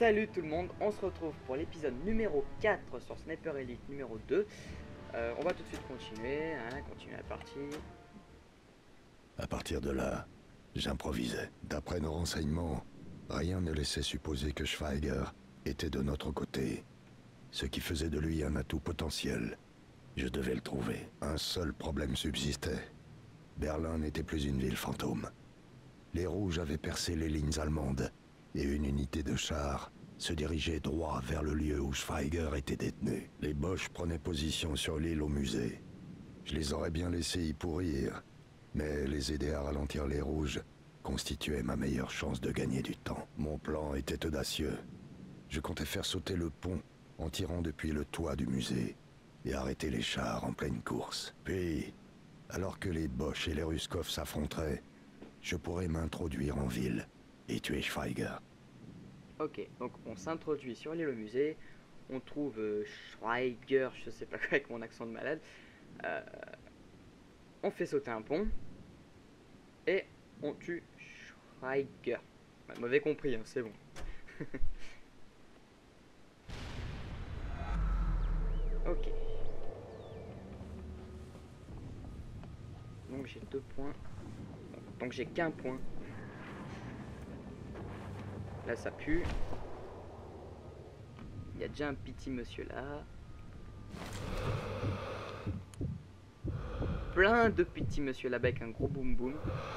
Salut tout le monde, on se retrouve pour l'épisode numéro 4 sur Sniper Elite numéro 2. On va tout de suite continuer la partie. À partir de là, j'improvisais. D'après nos renseignements, rien ne laissait supposer que Schweiger était de notre côté, ce qui faisait de lui un atout potentiel. Je devais le trouver. Un seul problème subsistait. Berlin n'était plus une ville fantôme. Les Rouges avaient percé les lignes allemandes, et une unité de chars se dirigeait droit vers le lieu où Schweiger était détenu. Les Boches prenaient position sur l'île au musée. Je les aurais bien laissés y pourrir, mais les aider à ralentir les Rouges constituait ma meilleure chance de gagner du temps. Mon plan était audacieux. Je comptais faire sauter le pont en tirant depuis le toit du musée et arrêter les chars en pleine course. Puis, alors que les Boches et les Ruskov s'affronteraient, je pourrais m'introduire en ville et tuer Schweiger. Ok, donc on s'introduit sur l'île au musée, on trouve Schweiger, je sais pas quoi avec mon accent de malade, on fait sauter un pont, et on tue Schweiger. Bah, m'avez compris, hein, c'est bon. Ok. Donc j'ai 2 points. Donc j'ai qu'un point. Là ça pue. Il y a déjà un petit monsieur là. Plein de petits monsieur là-bas avec un gros boum boum.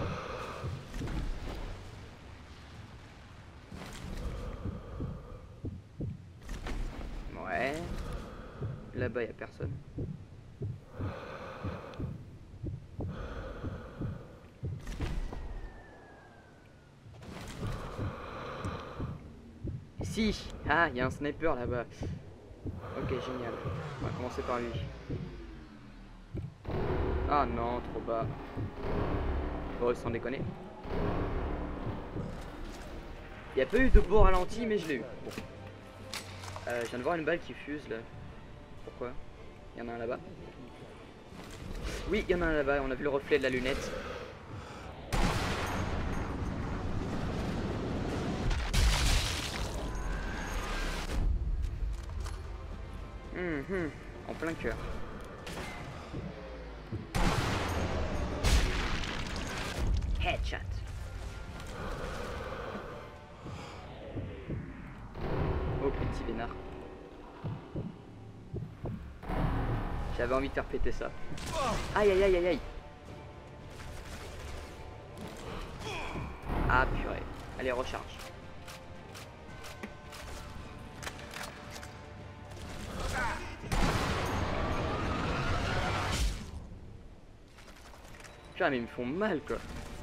Ouais. Là-bas il n'y a personne. Si. Ah, il y a un sniper là-bas. Ok, génial. On va commencer par lui. Ah non, trop bas. Bon, sans déconner. Il n'y a pas eu de beau ralenti, mais je l'ai eu. Bon. Je viens de voir une balle qui fuse là. Pourquoi? Il y en a un là-bas. Oui, il y en a un là-bas. On a vu le reflet de la lunette. En plein cœur. Headshot. Oh petit vénard. J'avais envie de faire péter ça. Aïe aïe aïe aïe aïe. Ah purée. Allez, recharge. Putain, mais ils me font mal quoi.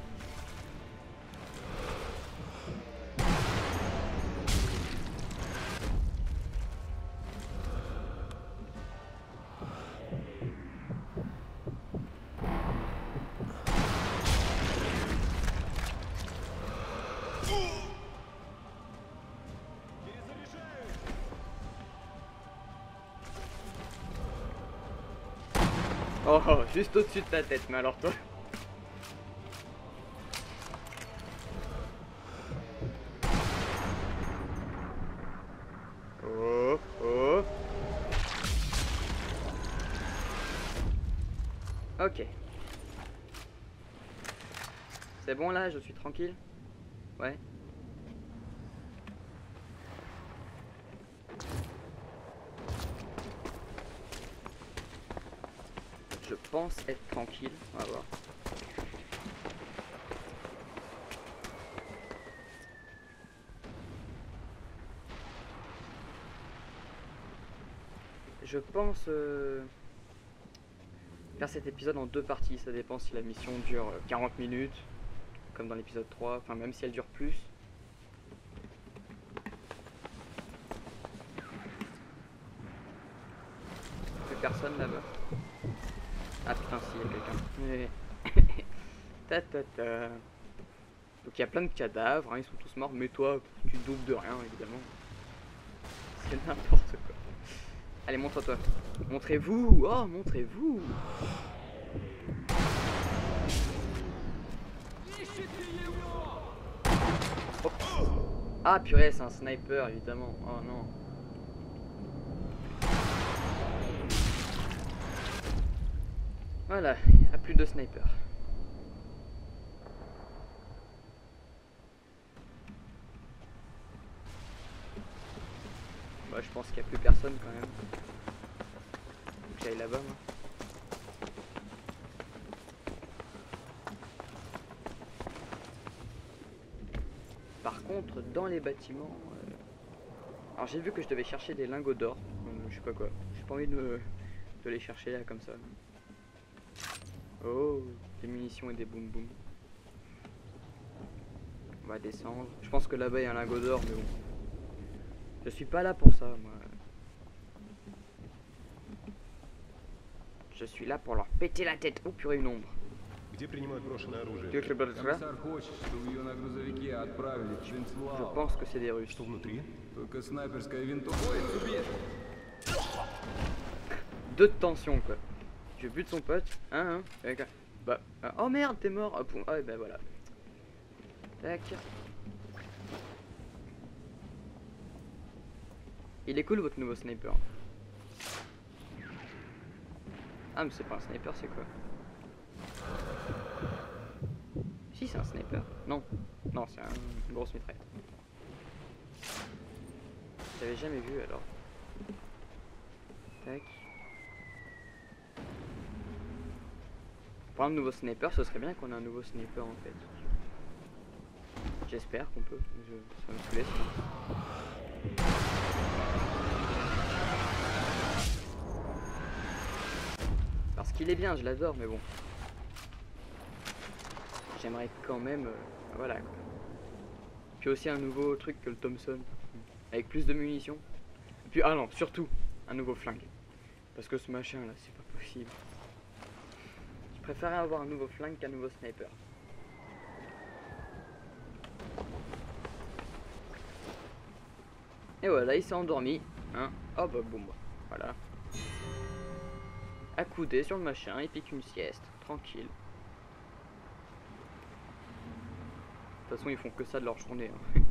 Oh, juste au-dessus de ta tête, mais alors toi. Oh, oh. Ok. C'est bon là, je suis tranquille? Ouais. Je pense être tranquille, on va voir. Je pense faire cet épisode en 2 parties, ça dépend si la mission dure 40 minutes, comme dans l'épisode 3, enfin même si elle dure plus. Plus personne là-bas. Ah putain, si, il y a quelqu'un. Ta ta ta. Donc il y a plein de cadavres, hein, ils sont tous morts, mais toi, tu te doutes de rien, évidemment. C'est n'importe quoi. Allez, montre-toi. Montrez-vous. Oh, montrez-vous. Oh. Ah purée, c'est un sniper évidemment. Oh non. Voilà, il n'y a plus de sniper. Bah, je pense qu'il n'y a plus personne quand même. Faut que j'aille là-bas moi. Par contre, dans les bâtiments... Alors j'ai vu que je devais chercher des lingots d'or. Je sais pas quoi. J'ai pas envie de les chercher là comme ça. Oh, des munitions et des boum boum. On va descendre. Je pense que là-bas il y a un lingot d'or, mais bon. Je suis pas là pour ça, moi. Je suis là pour leur péter la tête. Oh purée, une ombre. Je pense que c'est des Russes. Deux de tension quoi. Je bute son pote. Hein. Bah. Oh merde, t'es mort. Oh, bon. Ah bah voilà. Tac. Il est cool votre nouveau sniper. Ah mais c'est pas un sniper, c'est quoi? Si c'est un sniper. Non. Non, c'est une grosse mitraillette. J'avais jamais vu alors. Tac. Pour un nouveau sniper, ce serait bien qu'on ait un nouveau sniper en fait. J'espère qu'on peut. Ça me saoulait sinon. Parce qu'il est bien, je l'adore, mais bon. J'aimerais quand même... voilà quoi. Puis aussi un nouveau truc que le Thompson. Avec plus de munitions. Et puis, ah non, surtout, un nouveau flingue. Parce que ce machin là, c'est pas possible. Je préférerais avoir un nouveau flingue qu'un nouveau sniper. Et voilà, il s'est endormi. Hein. Oh bah bon, bah, voilà. Accoudé sur le machin, il pique une sieste. Tranquille. De toute façon, ils font que ça de leur journée. Hein.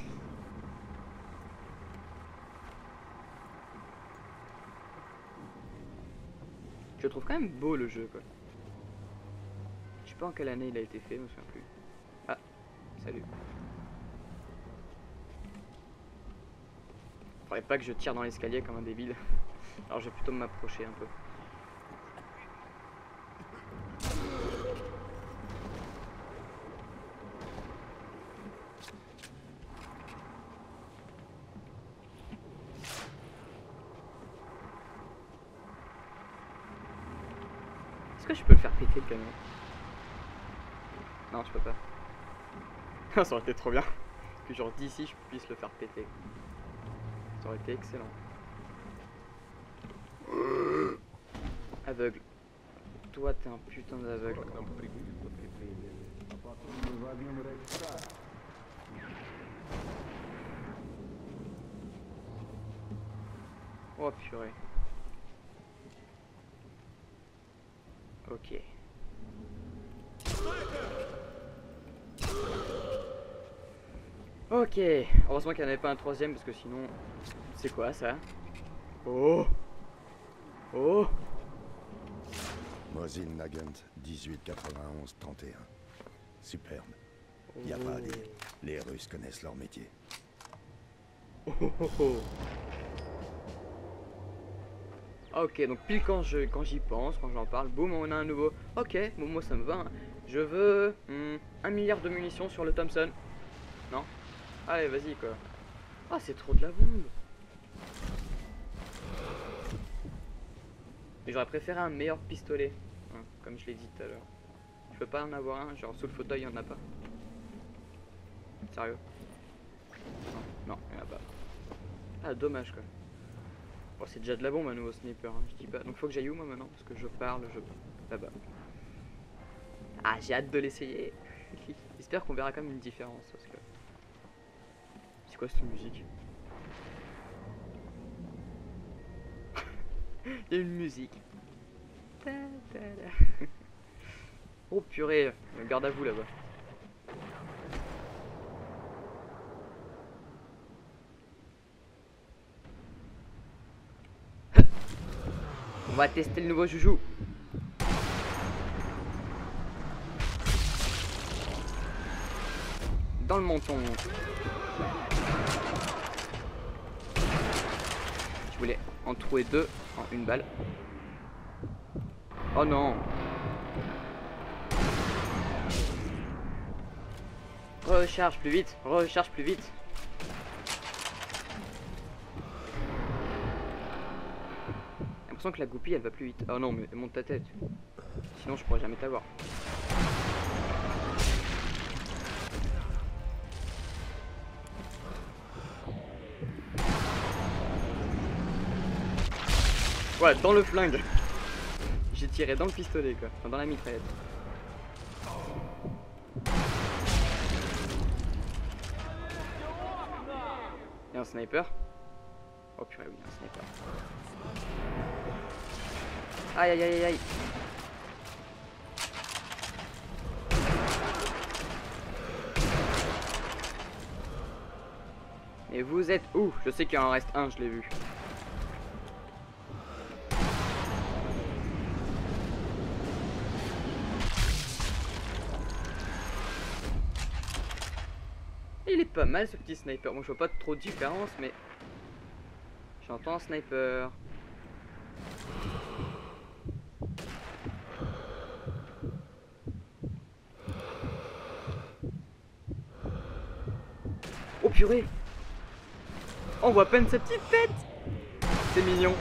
Je trouve quand même beau le jeu quoi. Je sais pas en quelle année il a été fait, je me souviens plus. Ah, salut. Faudrait pas que je tire dans l'escalier comme un débile. Alors je vais plutôt m'approcher un peu. Est-ce que je peux le faire péter le camion? Non, je peux pas. Ça aurait été trop bien. Que genre d'ici je puisse le faire péter. Ça aurait été excellent. Aveugle. Toi t'es un putain d'aveugle. Oh purée. Ok. Ok. Heureusement qu'il n'y en avait pas un troisième parce que sinon... C'est quoi ça? Oh. Oh. Mosin Nagant, 1891-31. Superbe. Y a pas à dire. Les Russes connaissent leur métier. Oh, oh, oh. Ok, donc pile quand j'y pense, quand j'en parle, boum, on a un nouveau. Ok, bon, moi ça me va. Hein. Je veux 1 milliard de munitions sur le Thompson. Non? Allez, vas-y quoi. Ah, c'est trop de la bombe. Mais j'aurais préféré un meilleur pistolet, hein, comme je l'ai dit tout à l'heure. Je peux pas en avoir un, genre sous le fauteuil, il y en a pas. Sérieux? Non, il y en a pas. Ah, dommage quoi. Bon, c'est déjà de la bombe un nouveau sniper, hein, je dis pas. Donc faut que j'aille où moi maintenant? Parce que je parle, là-bas. Ah, j'ai hâte de l'essayer. J'espère qu'on verra quand même une différence. Parce que... C'est quoi cette musique? Il y a une musique. Oh purée, garde à vous là-bas. On va tester le nouveau joujou. Dans le menton. Je voulais en trouver 2 en une balle. Oh non. Recharge plus vite, recharge plus vite. J'ai l'impression que la goupille elle va plus vite. Oh non mais monte ta tête. Sinon je pourrais jamais t'avoir. Voilà, dans le flingue. J'ai tiré dans le pistolet quoi, enfin dans la mitraillette. Il y a un sniper. Oh purée, oui, il y a un sniper. Aïe aïe aïe aïe. Et vous êtes où? Je sais qu'il en reste un, je l'ai vu. Il est pas mal ce petit sniper. Moi je vois pas trop de différence mais j'entends un sniper. Oh purée. On voit à peine sa petite tête. C'est mignon.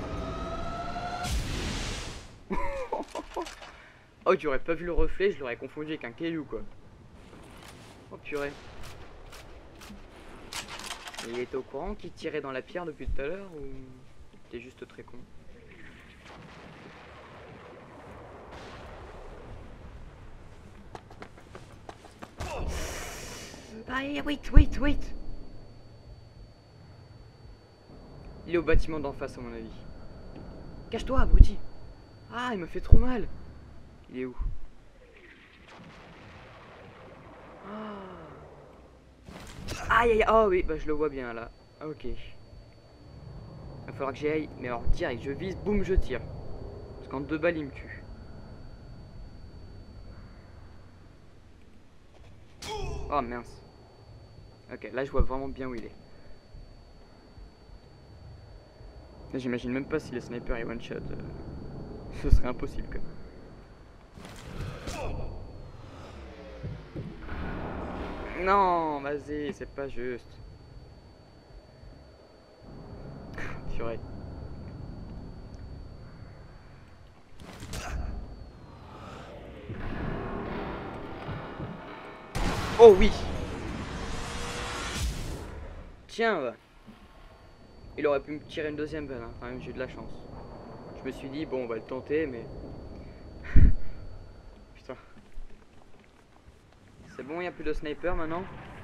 Oh j'aurais pas vu le reflet, je l'aurais confondu avec un caillou quoi. Oh purée. Et il était au courant qu'il tirait dans la pierre depuis tout à l'heure ou t'es juste très con? Ah wait. Il est au bâtiment d'en face à mon avis. Cache-toi abruti. Ah il me fait trop mal. Il est où? Aïe aïe, oh oui, bah je le vois bien là. Ok. Il va falloir que j'y aille, mais alors direct, je vise, boum, je tire. Parce qu'en 2 balles, il me tue. Oh mince. Ok, là je vois vraiment bien où il est. J'imagine même pas si le sniper est one shot. Ce serait impossible quand même. Non, vas-y, c'est pas juste. Purée. Oh oui. Tiens, il aurait pu me tirer une deuxième balle, hein. Quand même j'ai eu de la chance. Je me suis dit bon on va le tenter mais... Putain. C'est bon, il n'y a plus de sniper maintenant.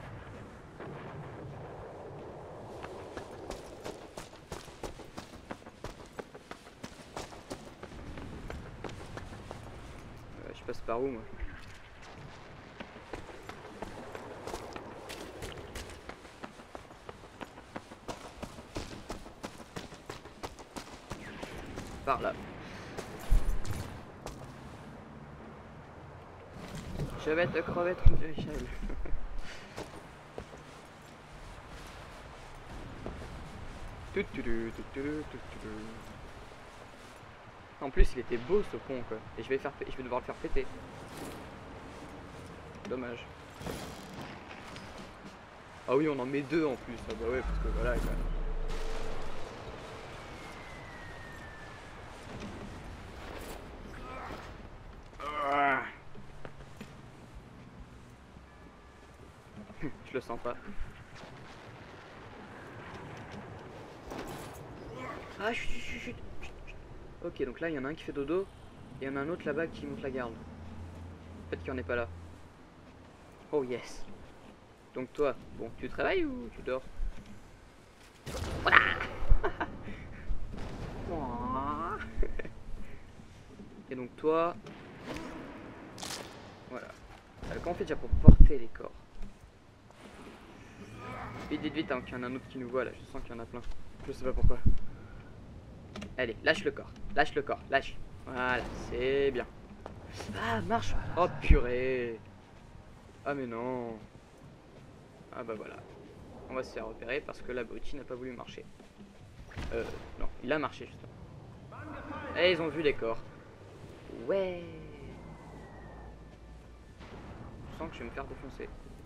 Je passe par où moi? Par là. Je vais te crever ton échelle. En plus il était beau ce pont quoi. Et je vais devoir le faire péter. Dommage. Ah oui on en met 2 en plus. Ah bah ouais parce que voilà quoi. Je le sens pas. Ah chut. Ok donc là il y en a un qui fait dodo. Et il y en a un autre là-bas qui monte la garde. Peut-être qu'il n'y en est pas là. Oh yes. Donc toi, bon tu travailles ou tu dors? Voilà. Et donc toi... Voilà. Comment on fait déjà pour porter les corps? Vite, hein, qu'il y en a un autre qui nous voit là, je sens qu'il y en a plein. Je sais pas pourquoi. Allez, lâche le corps. Lâche le corps. Lâche. Voilà, c'est bien. Ah, marche. Oh, purée. Ah, mais non. Ah, bah voilà. On va se faire repérer parce que l'abruti n'a pas voulu marcher. Non, il a marché justement. Et ils ont vu les corps. Ouais. Je sens que je vais me faire défoncer.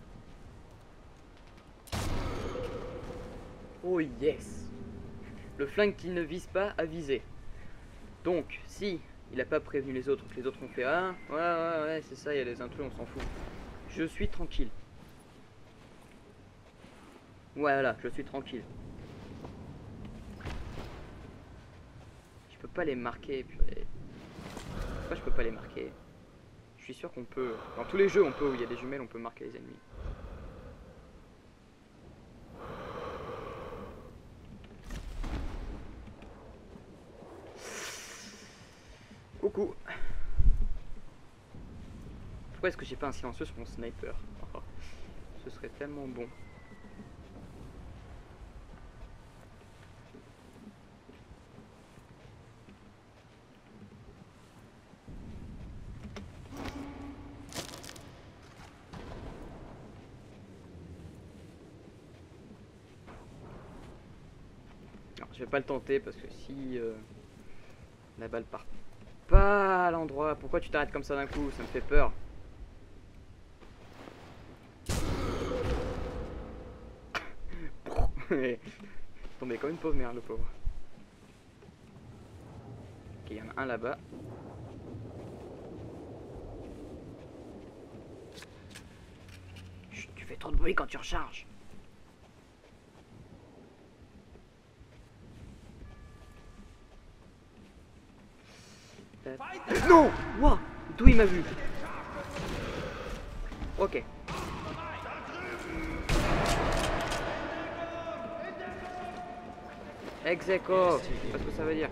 Oh yes. Le flingue qui ne vise pas a visé. Donc, si il a pas prévenu les autres, que les autres ont fait ah, ouais, c'est ça, il y a des intrus, on s'en fout. Je suis tranquille. Ouais, voilà, je suis tranquille. Je peux pas les marquer, purée. Pourquoi je peux pas les marquer? Je suis sûr qu'on peut. Dans tous les jeux, on peut, où il y a des jumelles, on peut marquer les ennemis. Coucou. Pourquoi est-ce que j'ai pas un silencieux sur mon sniper? Oh, ce serait tellement bon. Non, je vais pas le tenter parce que si la balle part pas à l'endroit, pourquoi tu t'arrêtes comme ça d'un coup? Ça me fait peur. Tombé comme une pauvre merde, le pauvre. Ok, il y en a un là-bas. Chut, tu fais trop de bruit quand tu recharges. Non! Wow! D'où il m'a vu? Ok. Execo, je sais pas ce que ça veut dire.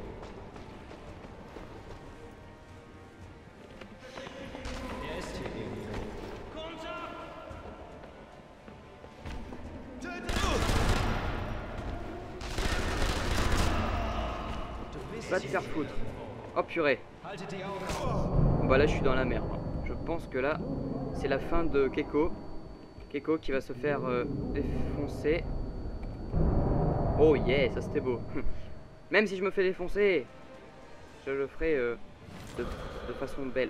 Va te faire foutre. Oh purée. Bah là je suis dans la merde. Je pense que là c'est la fin de Keiko. Keiko qui va se faire défoncer. Oh yeah, ça c'était beau. Même si je me fais défoncer, je le ferai de façon belle.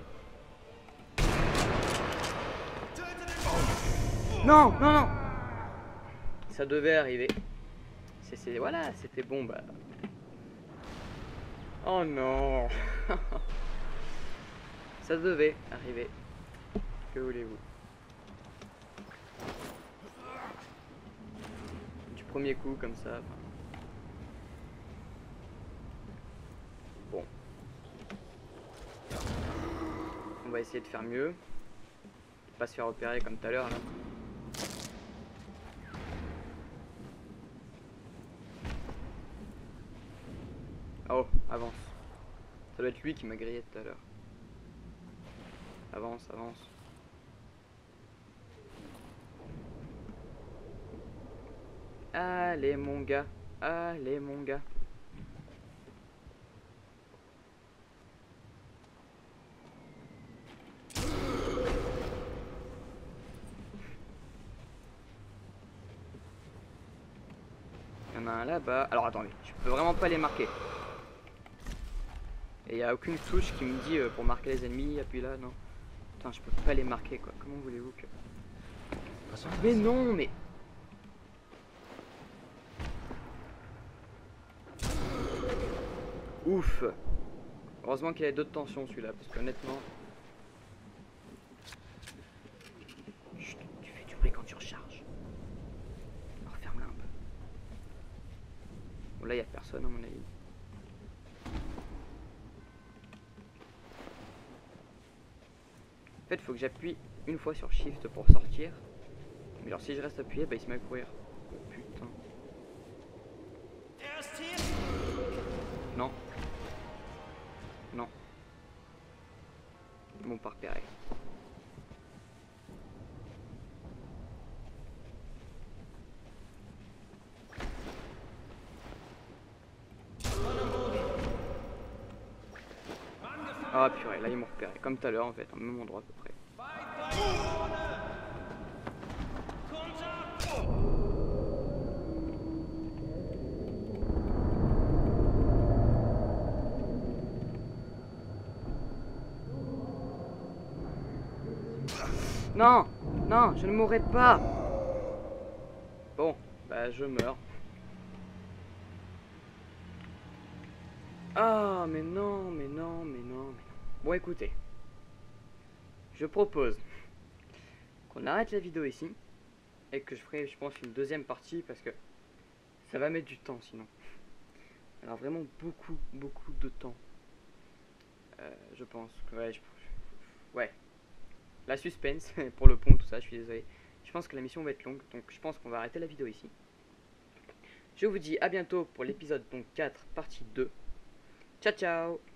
Non, non, non. Ça devait arriver. Voilà, c'était bon. Bah. Oh non. Ça devait arriver. Que voulez-vous? Du premier coup comme ça. Bon. On va essayer de faire mieux. Pas se faire opérer comme tout à l'heure là. Oh, avance. Ça doit être lui qui m'a grillé tout à l'heure. Avance, avance. Allez mon gars, allez mon gars. Il y en a un là-bas. Alors attendez, je peux vraiment pas les marquer. Et il n'y a aucune touche qui me dit pour marquer les ennemis, appuie là, non. Putain, je peux pas les marquer quoi. Comment voulez-vous que... Mais non, mais... Ouf. Heureusement qu'il y a d'autres tensions celui-là, parce qu'honnêtement... Chut, tu fais du bruit quand tu recharges. Alors ferme-la un peu. Bon là il n'y a personne à mon avis. En fait il faut que j'appuie une fois sur Shift pour sortir. Mais alors si je reste appuyé, bah il se met à courir. Oh putain. Non. Non. Ils m'ont pas repéré. Ah purée, là ils m'ont repéré, comme tout à l'heure en fait, au même endroit à peu près. Non, non, je ne mourrai pas. Bon, bah je meurs. Ah, mais non, mais non, mais non, mais non. Bon, écoutez, je propose qu'on arrête la vidéo ici et que je ferai, je pense, une deuxième partie parce que ça va mettre du temps sinon. Alors vraiment beaucoup, beaucoup de temps. Je pense que ouais. La suspense pour le pont, tout ça, je suis désolé. Je pense que la mission va être longue, donc je pense qu'on va arrêter la vidéo ici. Je vous dis à bientôt pour l'épisode 4, partie 2. Ciao, ciao!